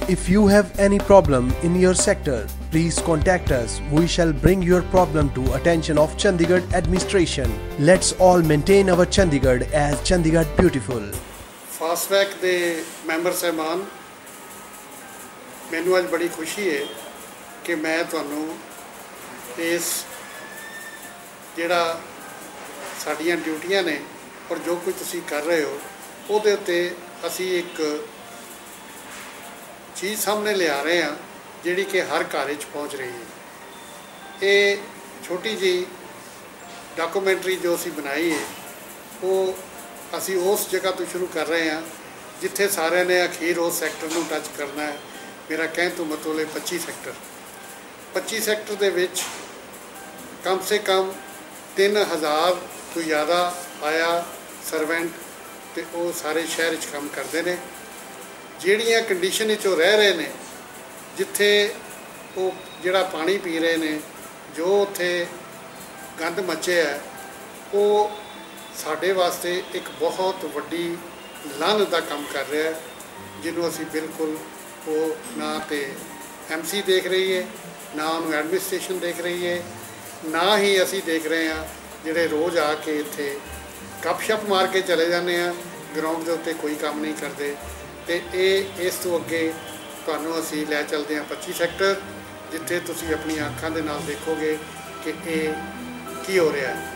If you have any problem in your sector, please contact us. We shall bring your problem to attention of Chandigarh administration. Let's all maintain our Chandigarh as Chandigarh beautiful. फास्टवैक के member साहबान, मैनू अज बड़ी खुशी है कि मैं तुहानू इस जिहड़ा साडियां ड्यूटियां ने और जो कुछ तुसीं कर रहे हो उहदे उत्ते असीं एक चीज़ सामने लिया रहे हैं जिहड़ी कि हर घर पहुँच रही है। ये छोटी जी डॉक्यूमेंट्री जो असीं बनाई है वो असीं उस जगह तो शुरू कर रहे हैं जिथे सारे ने अखीर उस सैक्टर को टच करना है। मेरा कहने तो मतलब 25 सैक्टर दे विच कम से कम 3000 तो ज़्यादा आया सर्वेंट तो वो सारे शहर काम करते हैं। ਜਿਹੜੀਆਂ कंडीशन वो रह रहे हैं, जिथे वो जिहड़ा पानी पी रहे हैं, जो उत्थे गंद मचे है, वो साडे वास्ते एक बहुत वड्डी लानत का काम कर रहा है, जिन्हों असी बिल्कुल वो ना तो MC देख रही है, ना उन्होंने एडमिनिस्ट्रेशन देख रही है, ना ही असी देख रहे हैं जिहड़े रोज़ आके इत्थे गपशप मार के चले जाते हैं, ग्राउंड के उत्ते कोई काम नहीं करते। तो ये इस तो अगे तुहानू असी लै चलते हैं 25 सैक्टर, जिथे तुसी अपनी आँखां दे नाल देखोगे कि ये की हो रहा है।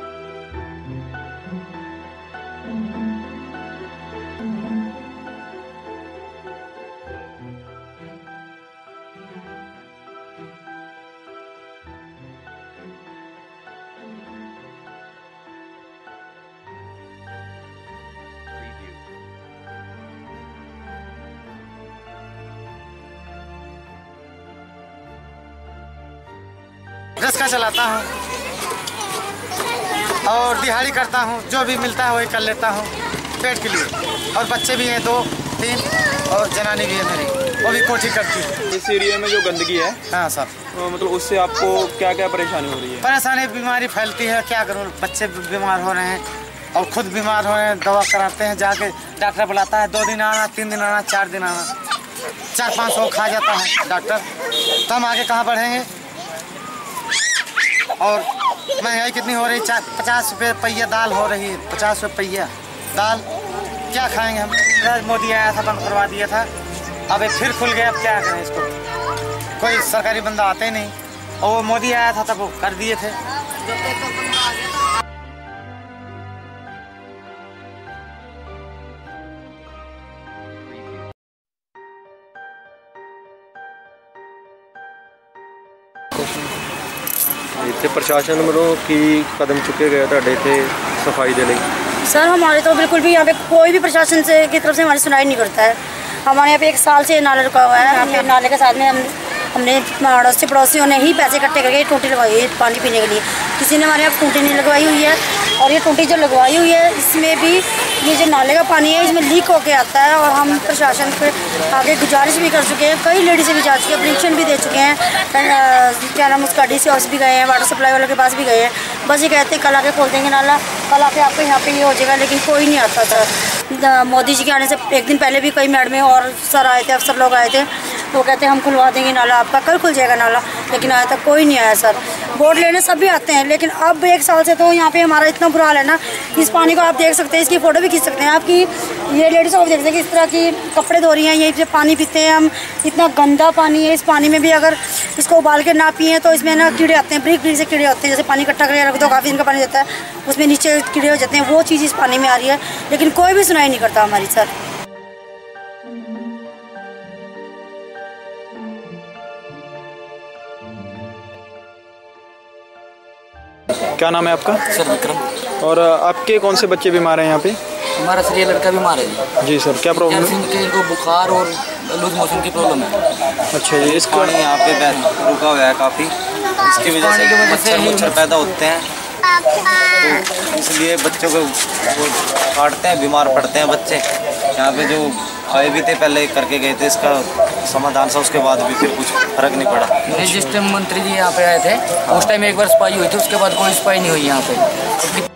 रिक्शा चलाता हूँ और दिहाड़ी करता हूँ, जो भी मिलता है वही कर लेता हूँ पेट के लिए। और बच्चे भी हैं 2-3 और जनानी भी है मेरी, वो भी कोठी करती है। इस एरिया में जो गंदगी है, हाँ सर, मतलब उससे आपको क्या क्या परेशानी हो रही है? परेशानी, बीमारी फैलती है, क्या करूँ, बच्चे बीमार हो रहे हैं और खुद बीमार हो रहे हैं। दवा कराते हैं, जाके डॉक्टर बुलाता है, 2 दिन आना, 3 दिन आना, 4 दिन आना, 400-500 खा जाता है डॉक्टर। तो हम आगे कहाँ बढ़ेंगे? और महंगाई कितनी हो रही, 50 रुपये पहिया दाल हो रही है, 50 रुपये पहिया दाल, क्या खाएंगे हम? मोदी आया था, बंद करवा दिया था, अब ये फिर खुल गया, अब क्या करें इसको? कोई सरकारी बंदा आते ही नहीं, और वो मोदी आया था तब वो कर दिए थे। इतने प्रशासन वालों की कदम चुके गए तुहाडे इत्थे सफाई के लिए? सर हमारे तो बिल्कुल भी यहाँ पे कोई भी प्रशासन से की तरफ से हमारी सुनाई नहीं करता है। हमारे यहाँ पे 1 साल से नाला रुका हुआ है। यहाँ नाले के साथ में हमने अड़ोसी पड़ोसियों ने ही पैसे इकट्ठे करके टूटी लगवाई है पानी पीने के लिए। किसी ने हमारे यहाँ टूटी नहीं लगवाई हुई है, और ये टूटी जो लगवाई हुई है इसमें भी ये जो नाले का पानी है इसमें लीक होके आता है। और हम प्रशासन पे आगे गुजारिश भी कर चुके हैं, कई लेडीज़ से भी जा चुके हैं, एप्लीकेशन भी दे चुके हैं, क्या नाम उसका DC ऑफिस भी गए हैं, वाटर सप्लाई वालों के पास भी गए हैं। बस ये कहते हैं कल आके खोल देंगे नाला, कल आके आपको यहाँ पे ये हो जाएगा, लेकिन कोई नहीं आता था। मोदी जी के आने से 1 दिन पहले भी कई मैडमें और सर आए थे, अफसर लोग आए थे, वो कहते हैं हम खुलवा देंगे नाला आपका, कल खुल जाएगा नाला, लेकिन आज तक कोई नहीं आया सर। वोट लेने सब भी आते हैं, लेकिन अब 1 साल से तो यहाँ पे हमारा इतना बुरा हाल है ना, इस पानी को आप देख सकते हैं, इसकी फ़ोटो भी खींच सकते हैं आपकी, ये लेडीज़ को देख सकते हैं कि इस तरह की कपड़े धो रही हैं, यहीं से पानी पीते हैं हम, इतना गंदा पानी है। इस पानी में भी अगर इसको उबाल के ना पिए तो इसमें ना कीड़े आते हैं, ब्रिक से कीड़े होते हैं। जैसे पानी इकट्ठा करके रख दो, काफ़ी दिन का पानी जाता है, उसमें नीचे कीड़े हो जाते हैं, वो चीज़ इस पानी में आ रही है, लेकिन कोई भी सुनाई नहीं करता हमारी सर। क्या नाम है आपका? सर विक्रम। और आपके कौन से बच्चे बीमार हैं यहाँ पे? हमारा सर ये लड़का बीमार है जी सर, क्या प्रॉब्लम है? इनको बुखार और लूज मोशन की प्रॉब्लम है। अच्छा जी, इसका पानी यहाँ पे रुका हुआ है काफ़ी, इसकी वजह से मच्छर पैदा होते हैं, तो इसलिए बच्चों को वो काटते हैं, बीमार पड़ते हैं बच्चे। यहाँ पे जो आए भी थे पहले करके गए थे, इसका समाधान था, उसके बाद भी फिर कुछ फर्क नहीं पड़ा। जिस टाइम मंत्री जी यहाँ पे आए थे उस टाइम 1 बार सफाई हुई थी, उसके बाद कोई सफाई नहीं हुई यहाँ पे।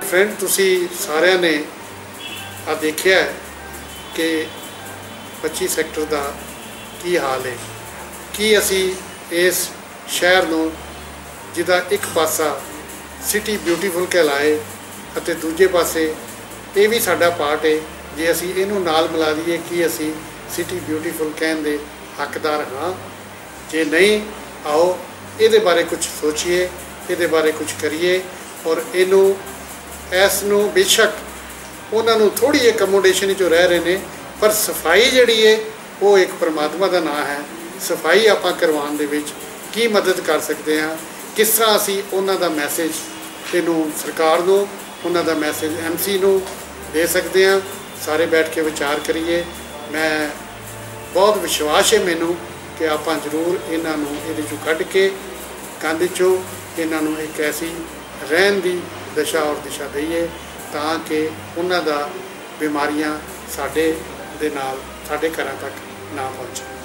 फ्रेंड तुसी सारिਆਂ ने आ देखिया कि 25 सैक्टर का की हाल है कि असी इस शहर नूं जिहदा एक पासा सिटी ब्यूटीफुल कहलाए अते दूजे पासे ये भी साडा पार्ट है जे असी इहनूं नाल मिला दईए कि असी सिटी ब्यूटीफुल कहण दे हकदार हाँ। जे नहीं आओ ये बारे कुछ सोचिए, ये बारे कुछ करिए और इनू इसनूं बेशक उन्होंने थोड़ी एकमोडेशन जो रह रहे हैं पर सफाई जिहड़ी है वो एक परमात्मा का नाम है। सफाई आपां करवाउण दे विच की मदद कर सकते हैं, किस तरह असी उन्हां दा मैसेज इनू सरकार नूं उन्हां दा मैसेज MC नूं दे सकते हैं। सारे बैठ के विचार करिए। मैं बहुत विश्वास है मैनू कि आपां जरूर इन्हां नूं इहदे चों कढ के कंध चों इन्हां नूं एक ऐसी रहन दी दशा और दिशा दईए तां कि उन्हां दा बीमारियां साडे दे नाल साडे घरां तक ना पहुँचण।